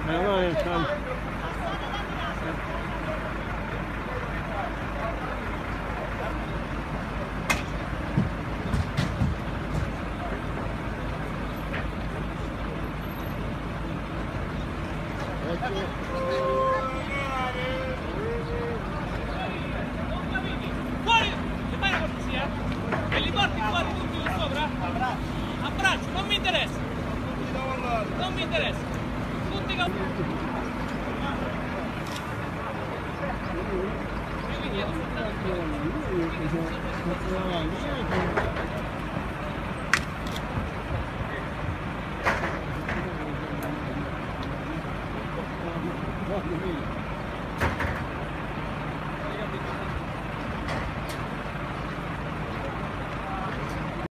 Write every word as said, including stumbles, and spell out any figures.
allora il campo. Fuori! Che fai la cortesia? E li porti fuori tutti qui sopra? Abbraccio, non mi interessa. Non mi interessa. Tutti che... Fuck me.